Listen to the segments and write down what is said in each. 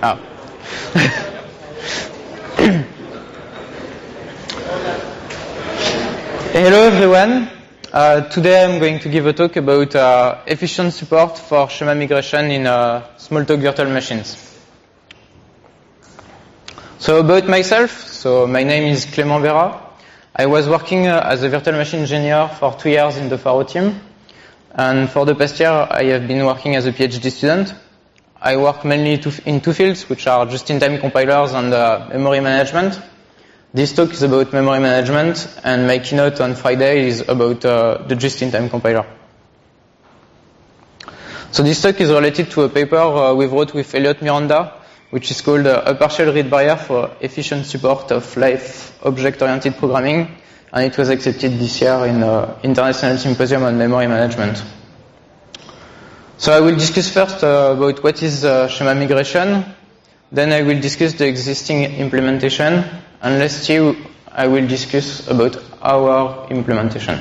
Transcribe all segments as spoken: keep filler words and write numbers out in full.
Ah. Hello everyone. Uh, today I'm going to give a talk about uh, efficient support for schema migration in uh, Smalltalk virtual machines. So about myself, so my name is Clément Vera. I was working uh, as a virtual machine engineer for two years in the Faro team. And for the past year, I have been working as a PhD student. I work mainly to, in two fields, which are just-in-time compilers and uh, memory management. This talk is about memory management, and my keynote on Friday is about uh, the just-in-time compiler. So this talk is related to a paper uh, we wrote with Elliot Miranda, which is called uh, A Partial Read Barrier for Efficient Support of Live Object-Oriented Programming, and it was accepted this year in uh, International Symposium on Memory Management. So I will discuss first uh, about what is uh, schema migration, then I will discuss the existing implementation, and lastly I will discuss about our implementation.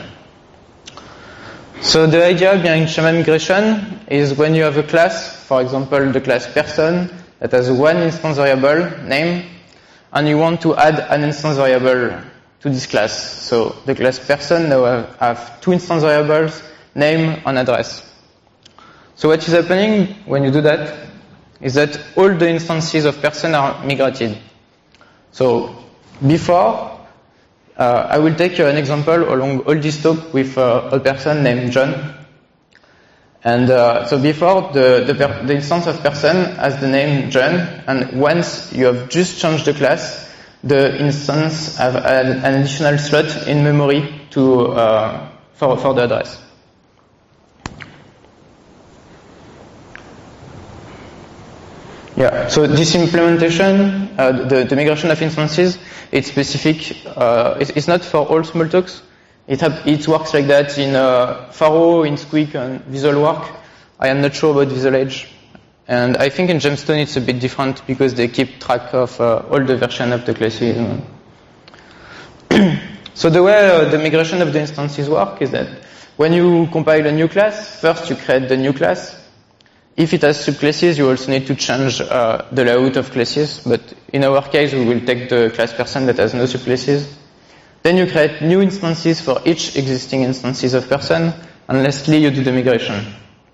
So the idea behind schema migration is when you have a class, for example the class person, that has one instance variable, name, and you want to add an instance variable to this class. So the class person now have, have two instance variables, name and address. So what is happening when you do that is that all the instances of person are migrated. So before, uh, I will take an example along all this talk with uh, a person named John. And uh, so before, the, the, per the instance of person has the name John, and once you have just changed the class, the instance have an, an additional slot in memory to uh, for, for the address. Yeah, so this implementation, uh, the, the migration of instances, it's specific, uh, it's, it's not for all Smalltalks. It, have, it works like that in uh, Faro, in Squeak, and VisualWork. I am not sure about Visual Edge. And I think in Gemstone it's a bit different because they keep track of uh, all the version of the classes. So the way uh, the migration of the instances work is that when you compile a new class, first you create the new class. If it has subclasses, you also need to change uh, the layout of classes. But in our case, we will take the class person that has no subclasses. Then you create new instances for each existing instances of person, and lastly you do the migration.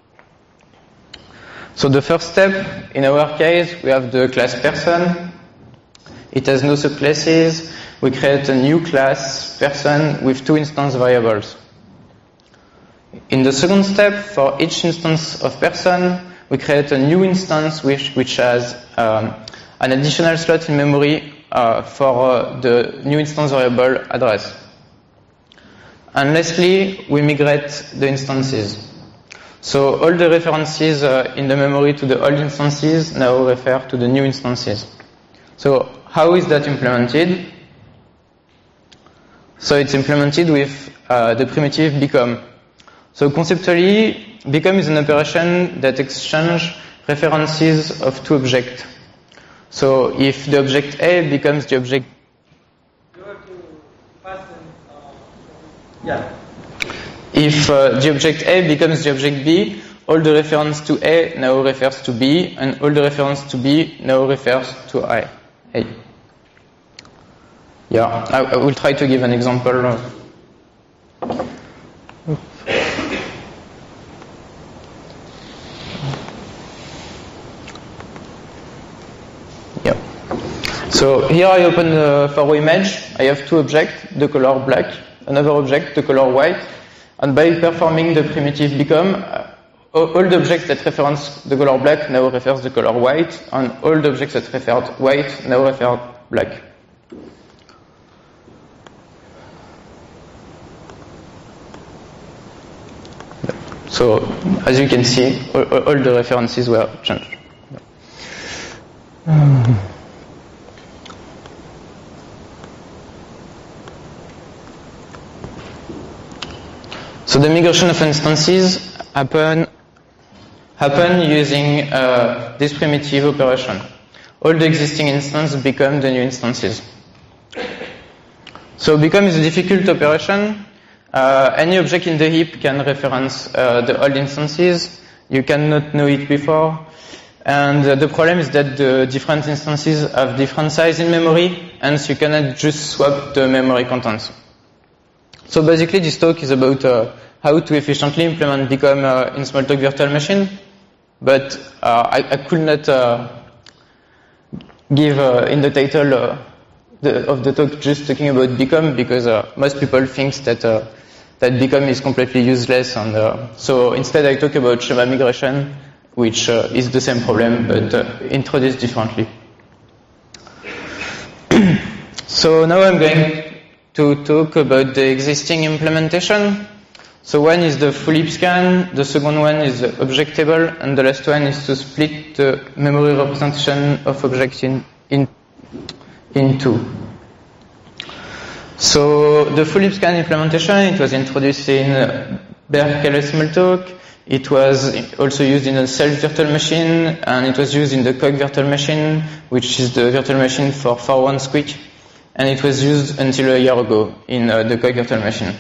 So the first step, in our case, we have the class person. It has no subclasses. We create a new class person with two instance variables. In the second step, for each instance of person, we create a new instance which, which has um, an additional slot in memory Uh, for uh, the new instance variable address. And lastly, we migrate the instances. So all the references uh, in the memory to the old instances now refer to the new instances. So how is that implemented? So it's implemented with uh, the primitive become. So conceptually, become is an operation that exchanges references of two objects. So if the object A becomes the object, you have to pass them, uh, yeah. If uh, the object A becomes the object B, all the reference to A now refers to B, and all the reference to B now refers to I. A. Yeah, I, I will try to give an example. So here I open the Faro image. I have two objects, the color black, another object, the color white. And by performing the primitive become, uh, all the objects that reference the color black now refers the color white, and all the objects that refer white now refer black. So as you can see, all, all the references were changed. Um. So the migration of instances happen, happen using uh, this primitive operation. All the existing instances become the new instances. So become is a difficult operation. Uh, any object in the heap can reference uh, the old instances. You cannot know it before. And uh, the problem is that the different instances have different size in memory, and so you cannot just swap the memory contents. So basically this talk is about uh, how to efficiently implement Become uh, in Smalltalk virtual machine, but uh, I, I could not uh, give uh, in the title uh, the, of the talk just talking about Become, because uh, most people think that uh, that Become is completely useless, and uh, so instead I talk about schema migration, which uh, is the same problem but uh, introduced differently. So now I'm going to talk about the existing implementation. So one is the full heap scan, the second one is the object table, and the last one is to split the memory representation of objects in, in, in two. So the full heap scan implementation, it was introduced in Berkeley Smalltalk. It was also used in a self virtual machine, and it was used in the Cog virtual machine, which is the virtual machine for four one Squeak, and it was used until a year ago in uh, the Cog virtual machine.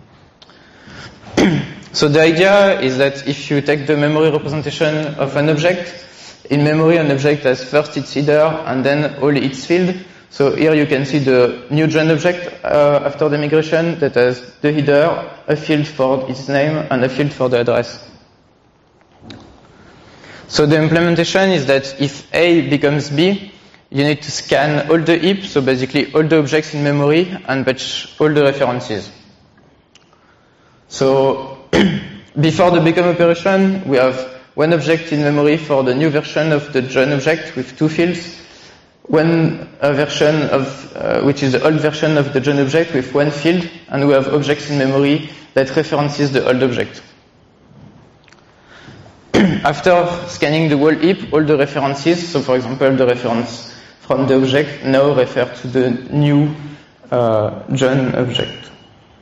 So the idea is that if you take the memory representation of an object, in memory an object has first its header and then all its field. So here you can see the new join object uh, after the migration that has the header, a field for its name, and a field for the address. So the implementation is that if A becomes B, you need to scan all the heap, so basically all the objects in memory, and patch all the references. So before the Become operation, we have one object in memory for the new version of the join object with two fields, one uh, version of, uh, which is the old version of the join object with one field, and we have objects in memory that references the old object. After scanning the whole heap, all the references, so for example the reference from the object now refer to the new uh, join object.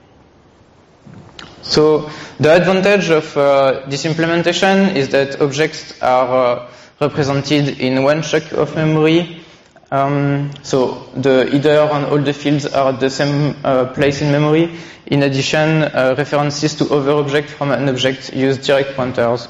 So the advantage of uh, this implementation is that objects are uh, represented in one chunk of memory. Um, so the header and all the fields are at the same uh, place in memory. In addition, uh, references to other objects from an object use direct pointers.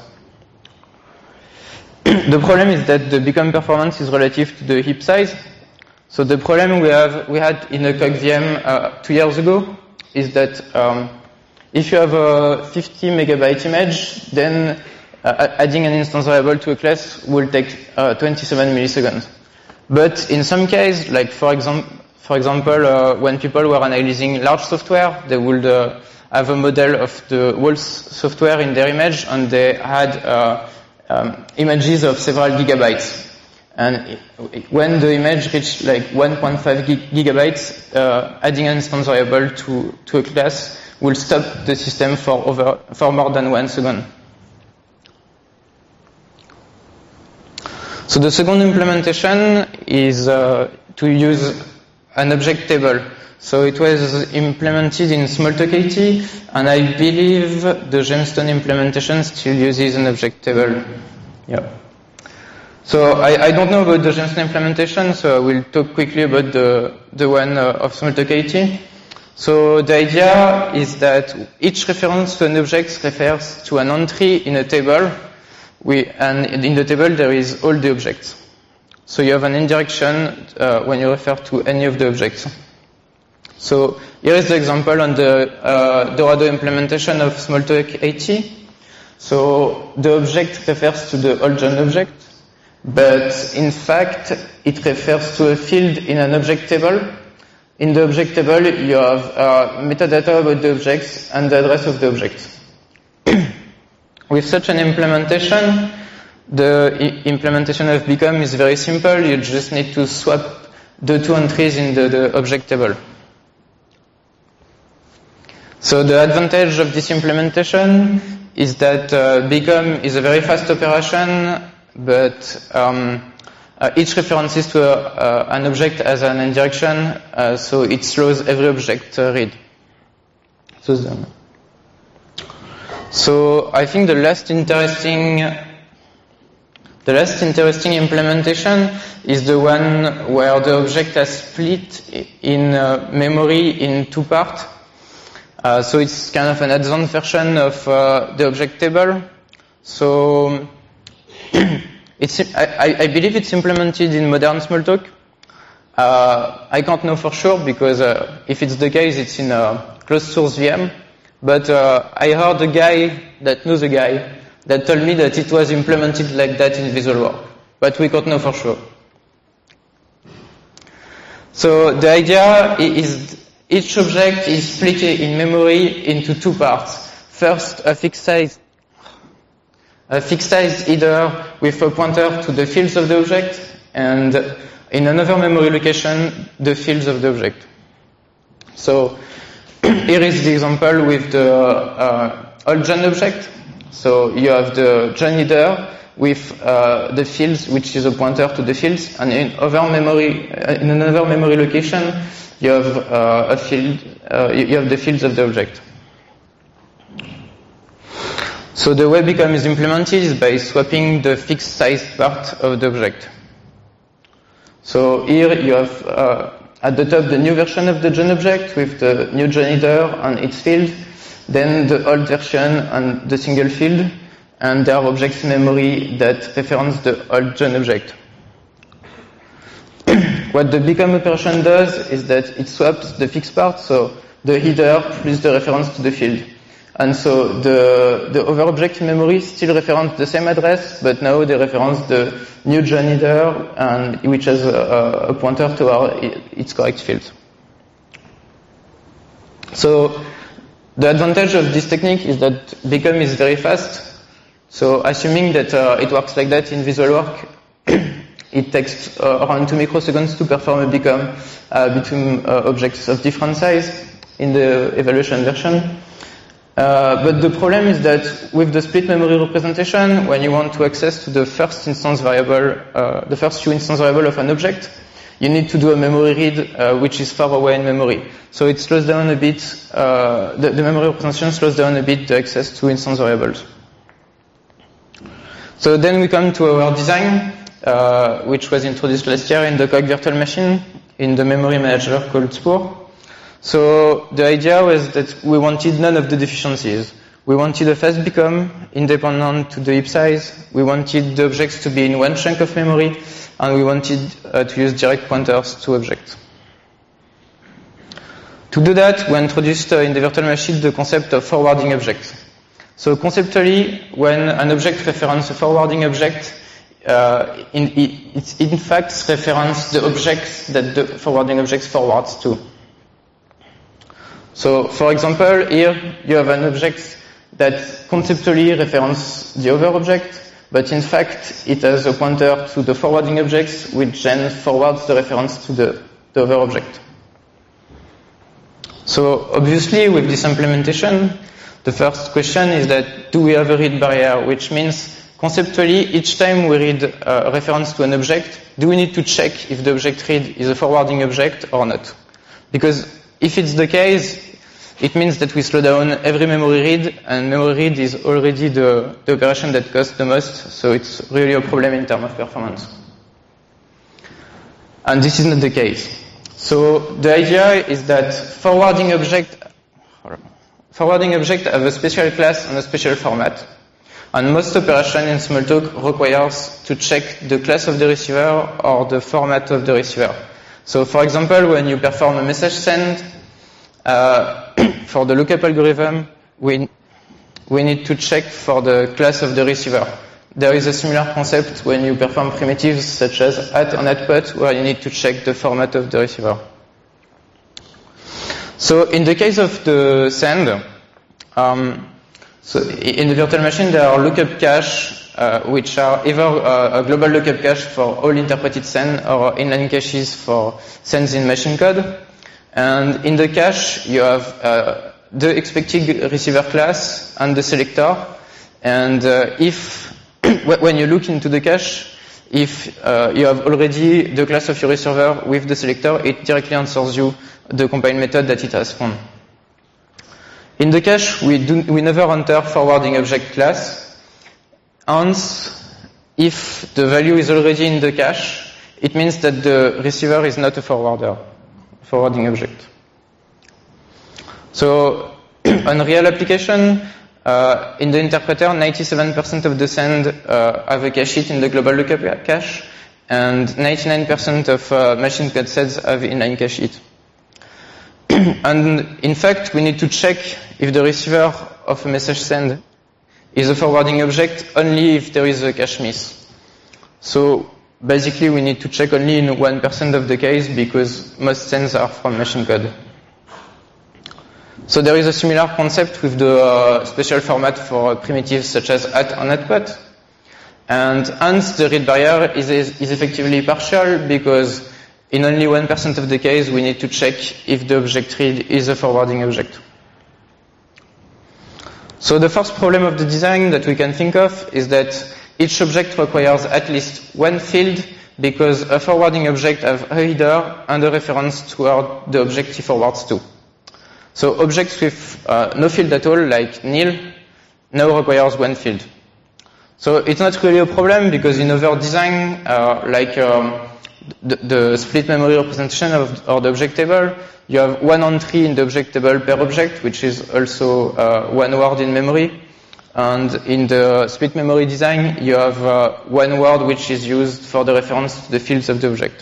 The problem is that the Become performance is relative to the heap size. So the problem we have we had in a Cog V M uh, two years ago is that um, if you have a fifty megabyte image, then uh, adding an instance variable to a class will take uh, twenty-seven milliseconds. But in some cases, like for example, for example, uh, when people were analyzing large software, they would uh, have a model of the whole software in their image, and they had uh, um, images of several gigabytes. And when the image reached like one point five gigabytes, uh, adding an instance variable to to a class will stop the system for over for more than one second. So the second implementation is uh, to use an object table. So it was implemented in Smalltalk eighty, and I believe the Gemstone implementation still uses an object table. Yeah. So I, I don't know about the Gemstone implementation, so I will talk quickly about the the one uh, of Smalltalk eighty. So the idea is that each reference to an object refers to an entry in a table. We, and in the table there is all the objects. So you have an indirection uh, when you refer to any of the objects. So here is the example on the uh, Dorado implementation of Smalltalk eighty. So the object refers to the old join object, but in fact it refers to a field in an object table. In the object table you have uh, metadata about the objects and the address of the object. With such an implementation, the implementation of Become is very simple. You just need to swap the two entries in the, the object table. So the advantage of this implementation is that uh, Become is a very fast operation, but um, uh, each references to a, uh, an object as an indirection, uh, so it slows every object uh, read. So the, So I think the last interesting, the last interesting implementation is the one where the object has split in uh, memory in two parts. Uh, so it's kind of an advanced version of uh, the object table. So It's, I, I believe it's implemented in modern Smalltalk. Uh, I can't know for sure because uh, if it's the case, it's in a closed source V M. But uh, I heard a guy that knows a guy that told me that it was implemented like that in VisualWork. But we can't know for sure. So the idea is each object is split in memory into two parts. First, a fixed size, a fixed size either with a pointer to the fields of the object, and in another memory location, the fields of the object. So here is the example with the uh, old John object. So you have the John header with uh, the fields, which is a pointer to the fields, and in other memory, uh, in another memory location, you have uh, a field, uh, you have the fields of the object. So the way Become is implemented is by swapping the fixed size part of the object. So here you have uh, at the top the new version of the John object with the new John header and its field, then the old version and the single field, and there are objects in memory that reference the old John object. What the Become operation does is that it swaps the fixed part, so the header plus the reference to the field. And so the, the other object in memory still reference the same address, but now they reference the new John header, and which has a, a pointer to our, its correct field. So the advantage of this technique is that Become is very fast. So assuming that uh, it works like that in VisualWork, it takes uh, around two microseconds to perform a Become uh, between uh, objects of different size in the evaluation version. Uh, but the problem is that with the split memory representation, when you want to access to the first instance variable, uh, the first few instance variable of an object, you need to do a memory read uh, which is far away in memory. So it slows down a bit, uh, the, the memory representation slows down a bit the access to instance variables. So then we come to our design, uh, which was introduced last year in the Cog virtual machine in the memory manager called Spore. So the idea was that we wanted none of the deficiencies. We wanted a fast Become, independent to the heap size. We wanted the objects to be in one chunk of memory, and we wanted uh, to use direct pointers to objects. To do that, we introduced uh, in the virtual machine the concept of forwarding objects. So conceptually, when an object references a forwarding object, uh, in, it in fact references the objects that the forwarding object forwards to. So, for example, here you have an object that conceptually references the other object, but in fact it has a pointer to the forwarding objects, which then forwards the reference to the, the other object. So, obviously, with this implementation, the first question is that do we have a read barrier, which means conceptually each time we read a reference to an object, do we need to check if the object read is a forwarding object or not? Because if it's the case, it means that we slow down every memory read, and memory read is already the, the operation that costs the most, so it's really a problem in terms of performance. And this is not the case. So the idea is that forwarding object, forwarding object have a special class and a special format. And most operation in Smalltalk requires to check the class of the receiver or the format of the receiver. So for example, when you perform a message send, uh, for the lookup algorithm, we, we need to check for the class of the receiver. There is a similar concept when you perform primitives such as at and atput, where you need to check the format of the receiver. So in the case of the send, um, so in the virtual machine there are lookup cache, uh, which are either uh, a global lookup cache for all interpreted send or inline caches for sends in machine code. And in the cache, you have uh, the expected receiver class and the selector. And uh, if, when you look into the cache, if uh, you have already the class of your receiver with the selector, it directly answers you the compile method that it has found. In the cache, we, do, we never enter forwarding object class. Hence, if the value is already in the cache, it means that the receiver is not a forwarder. Forwarding object. So on real application, uh, uh, in the interpreter, ninety-seven percent of the send uh, have a cache hit in the global lookup cache, and ninety-nine percent of uh, machine code sets have inline cache hit. And in fact, we need to check if the receiver of a message send is a forwarding object only if there is a cache miss. So basically, we need to check only in one percent of the case because most sends are from machine code. So there is a similar concept with the uh, special format for primitives such as at and atpot. And hence the read barrier is, is, is effectively partial because in only one percent of the case we need to check if the object read is a forwarding object. So the first problem of the design that we can think of is that each object requires at least one field because a forwarding object has a header and a reference toward the object he forwards to. So objects with uh, no field at all, like nil, now requires one field. So it's not really a problem because in other design, uh, like um, the, the split memory representation of or the object table, you have one entry in the object table per object, which is also uh, one word in memory. And in the split memory design, you have uh, one word which is used for the reference to the fields of the object.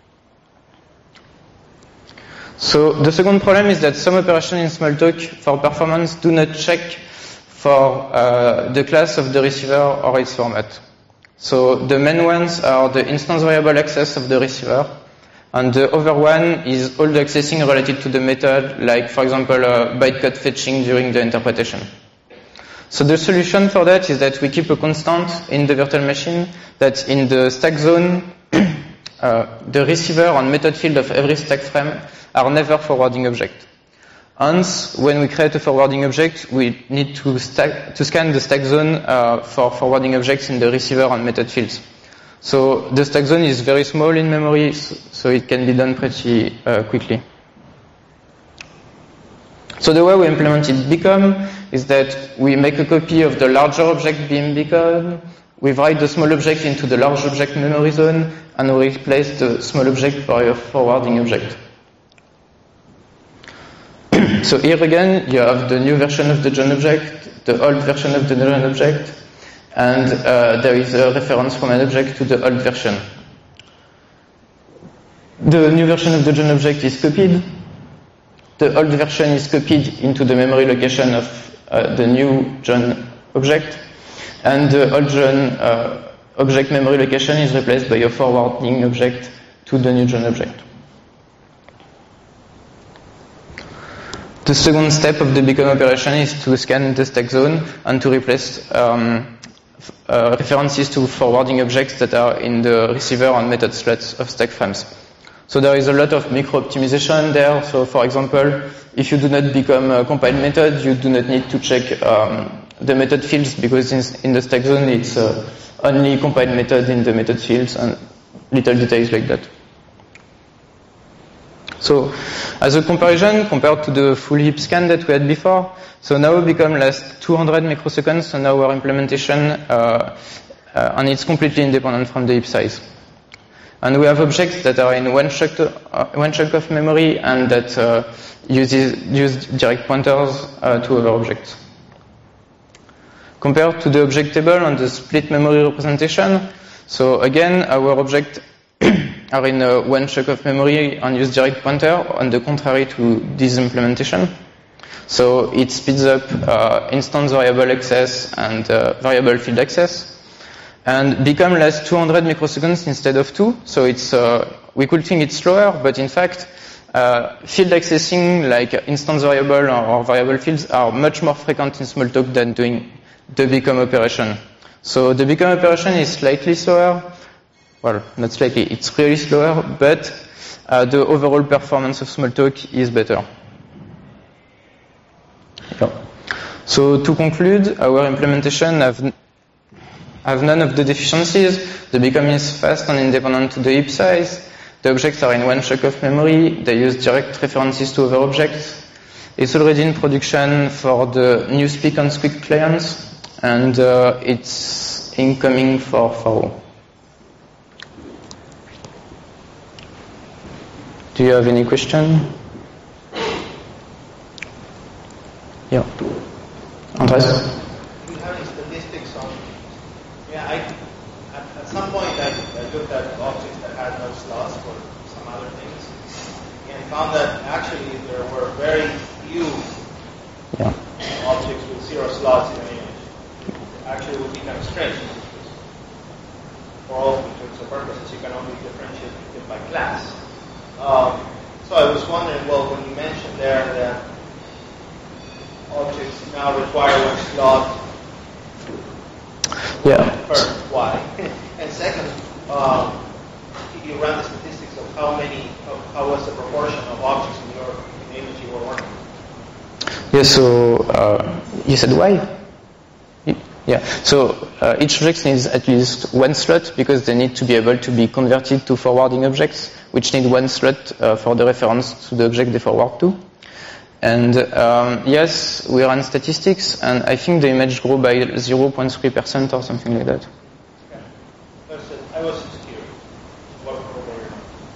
So the second problem is that some operations in Smalltalk for performance do not check for uh, the class of the receiver or its format. So the main ones are the instance variable access of the receiver, and the other one is all the accessing related to the method, like for example uh, bytecode fetching during the interpretation. So the solution for that is that we keep a constant in the virtual machine that in the stack zone, uh, the receiver and method field of every stack frame are never forwarding object. Hence, when we create a forwarding object, we need to, stack, to scan the stack zone uh, for forwarding objects in the receiver and method fields. So the stack zone is very small in memory, so it can be done pretty uh, quickly. So the way we implemented Become is that we make a copy of the larger object being Become, we write the small object into the large object memory zone, and we replace the small object by a forwarding object. So here again, you have the new version of the John object, the old version of the John object, and uh, there is a reference from an object to the old version. The new version of the John object is copied. The old version is copied into the memory location of uh, the new John object, and the old John uh, object memory location is replaced by a forwarding object to the new John object. The second step of the Become operation is to scan the stack zone and to replace um, uh, references to forwarding objects that are in the receiver and method slots of stack frames. So there is a lot of micro-optimization there. So for example, if you do not become a compiled method, you do not need to check um, the method fields because in, in the stack zone it's uh, only compiled method in the method fields and little details like that. So, as a comparison, compared to the full heap scan that we had before, so now Become lasts two hundred microseconds on our implementation, uh, uh, and it's completely independent from the heap size. And we have objects that are in one chunk, uh, one chunk of memory and that uh, uses, use direct pointers uh, to other objects. Compared to the object table and the split memory representation, so again, our object are in uh, one chunk of memory and use direct pointer, on the contrary to this implementation. So it speeds up uh, instance variable access and uh, variable field access. And Become lasts two hundred microseconds instead of two, so it's uh, we could think it's slower, but in fact, uh, field accessing like instance variable or, or variable fields are much more frequent in Smalltalk than doing the Become operation. So the Become operation is slightly slower. Well, not slightly, it's really slower, but uh, the overall performance of Smalltalk is better. Yeah. So to conclude, our implementation have, have none of the deficiencies. The Become is fast and independent to the heap size. The objects are in one chunk of memory. They use direct references to other objects. It's already in production for the Newspeak and Squeak clients, and uh, it's incoming for for. Do you have any question? Yeah. Andres? slots for some other things, and found that actually there were very few yeah. objects with zero slots in an image. Actually, it would be kind of strange. For all intents and purposes, you can only differentiate it by class. Um, so I was wondering, well, when you mentioned there that objects now require one slot, yeah. first, why? And second, um, you ran the statistics of how many, of how was the proportion of objects in your in the image you were working with? Yeah, so uh, you said why? Yeah, so uh, each object needs at least one slot because they need to be able to be converted to forwarding objects, which need one slot uh, for the reference to the object they forward to. And um, yes, we ran statistics, and I think the image grew by zero point three percent or something like that. Okay. That's it. I was just curious. What were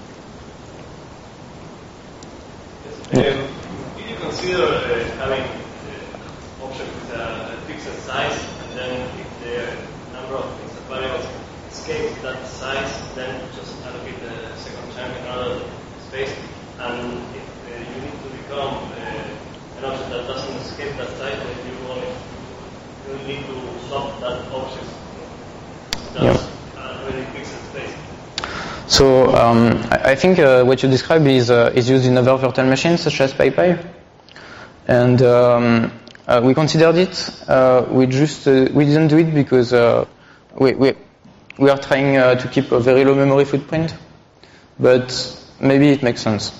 Yes. Um, did you consider uh, having uh, object with a, a fixed size, and then if the number of fixed variables escapes that size, then just allocate the second chunk in another space? And if uh, you need to become uh, an object that doesn't escape that size, then you only you need to swap that object that's Yeah. a very fixed space. So um, I, I think uh, what you describe is uh, is used in other virtual machines such as PyPy, and um, uh, we considered it. Uh, we just uh, we didn't do it because uh, we we we are trying uh, to keep a very low memory footprint, but maybe it makes sense.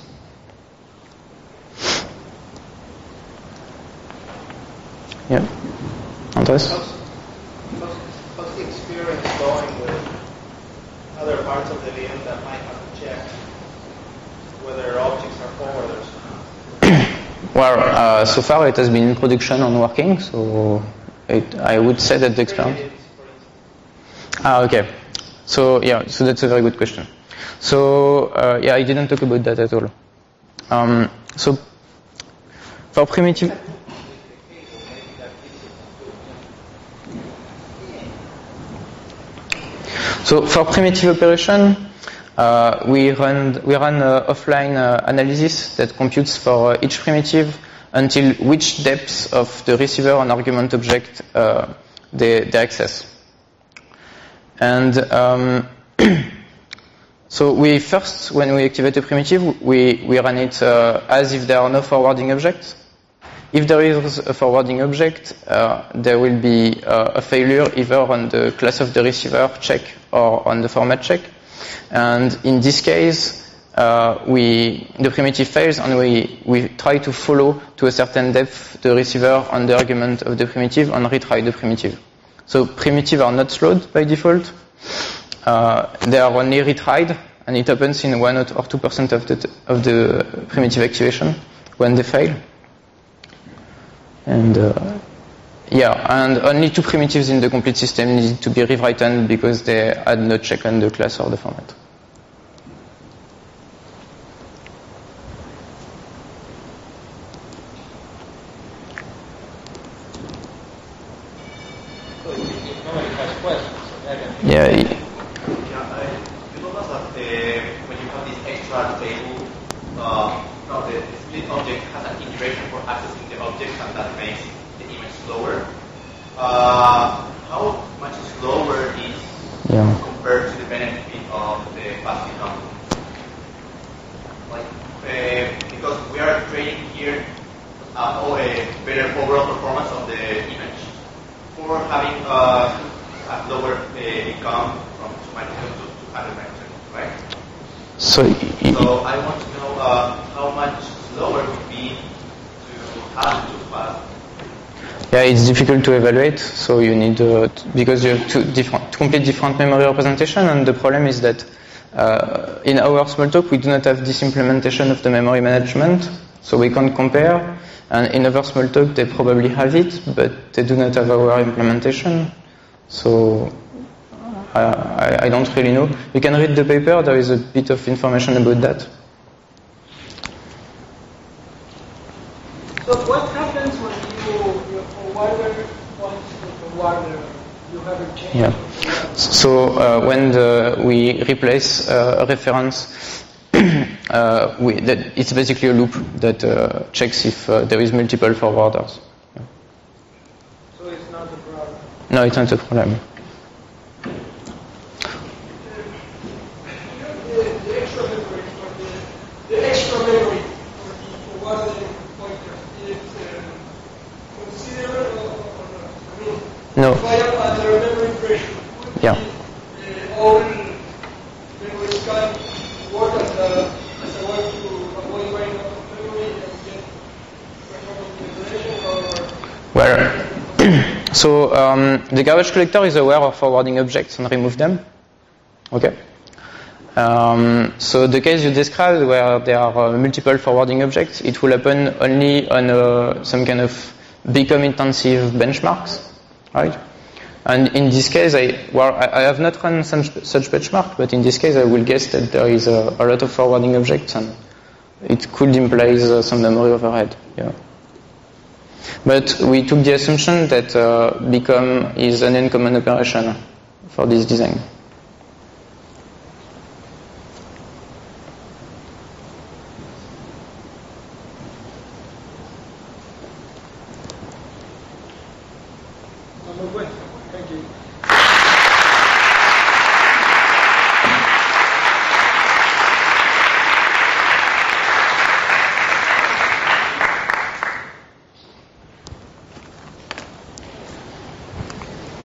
Yeah, Andres. How's, how's, how's the experience going with other parts of the V M that might have to check whether objects are forwarders? Well, uh, so far it has been in production and working, so it, I would say that the experience. Ah, okay. So yeah, so that's a very good question. So uh, yeah, I didn't talk about that at all. Um, so for primitive. So for primitive operation, uh, we run we run uh, offline uh, analysis that computes for uh, each primitive until which depths of the receiver and argument object uh, they, they access. And um, so we first, when we activate a primitive, we, we run it uh, as if there are no forwarding objects. If there is a forwarding object, uh, there will be uh, a failure either on the class of the receiver check or on the format check. And in this case, uh, we the primitive fails, and we, we try to follow to a certain depth the receiver on the argument of the primitive and retry the primitive. So primitives are not slowed by default. Uh, they are only retried, and it happens in one or two percent of the of the primitive activation when they fail. And uh, yeah, and only two primitives in the complete system need to be rewritten because they had no check on the class or the format. So if nobody has questions, I can Yeah. Yeah, uh, you told us that uh, when you have this extra table, uh, no, the split object has an iteration for accessing the object, and that makes the image slower. Uh, how much slower is Yeah. compared to the benefit of the fast become? Like, uh, because we are training here uh, oh, a better overall performance of the image for having uh, a lower uh, income from two microseconds to two hundred microseconds, right? So, y- So I want to know uh, how much slower it would be to have too fast. yeah, it's difficult to evaluate. So you need uh, t- because you have two different, complete different memory representation, and the problem is that uh, in our Smalltalk we do not have this implementation of the memory management, so we can't compare. And in other Smalltalk they probably have it, but they do not have our implementation. So I, I, I don't really know. You can read the paper. There is a bit of information about that. So what happens when you, your forwarder wants to forward, you haven't changed? Yeah. the forwarder? So uh, when the, we replace uh, a reference, uh, we, that it's basically a loop that uh, checks if uh, there is multiple forwarders. Yeah. So it's not a problem. No, it's not a problem. The, the extra memory for the, the extra memory for the forwarding pointer is uh, considered or, or not? I mean, No. if I am under memory pressure, would Yeah. the uh, all memory scan work as a as a way to avoid running out of memory and get recovery information, or Well, so um, the garbage collector is aware of forwarding objects and remove them. Okay. Um, so the case you described where there are uh, multiple forwarding objects, it will happen only on uh, some kind of become intensive benchmarks, right? And in this case, I well, I, I have not run some, such benchmark, but in this case, I will guess that there is a, a lot of forwarding objects, and it could imply uh, some memory overhead. Yeah. But we took the assumption that uh, become is an uncommon operation for this design. Number one. Thank you.